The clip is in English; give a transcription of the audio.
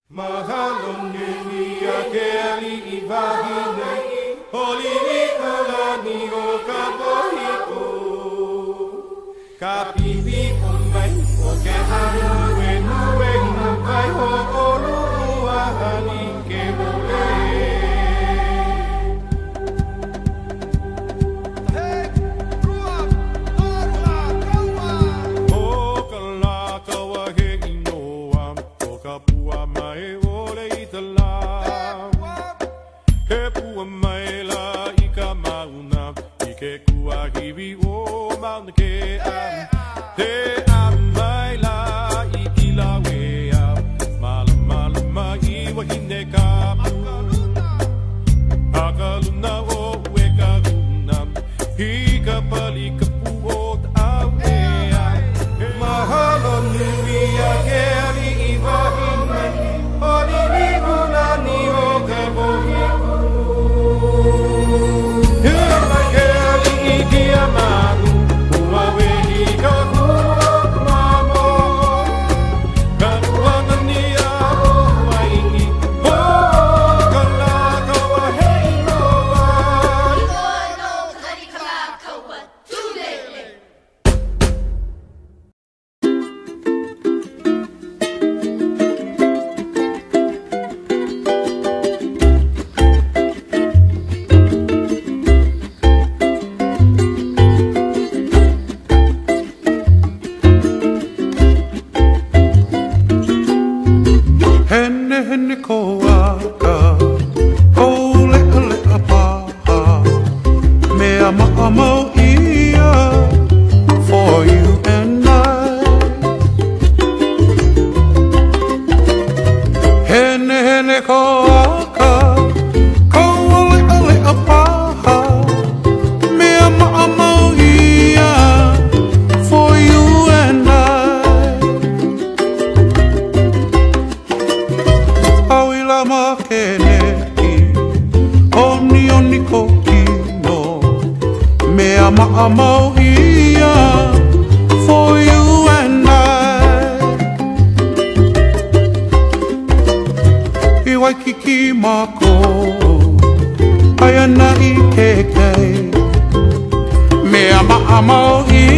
Mahalo nini akeli ibahine Holini kolani o kapohiko Kapipi onmai o ke hanu e nue nukai ho olu uahani ke mole Hey, rua, arua, kaua O kala kaua he inoa O kapua mai ole itala He pua mai la ika mauna Ike kua hiwi o mauna ke am Te am mai la ikila wea Mala mala mai wa hine kapu Akaluna o we karuna Hika pali kapu o ta'au ea Mahalo nui a keri i wahine Hori ni hulani o kapohiku Hila keri i kia manu Ua wehi ka kua kumamo Kapua nani a o waini Ho kala kaua hei no wai No, kari kala kaua tulele. Hene hene koaka, ole ole apaha, mea ma'amau ia, for you and I. Hene hene koaka, ole ole apaha, mea ma'amau ia, for you and I. Awila makeneki Oni oni kokino Mea ma'amau ia For you and I I Waikiki mako Ayana i kekei Mea ma'amau ia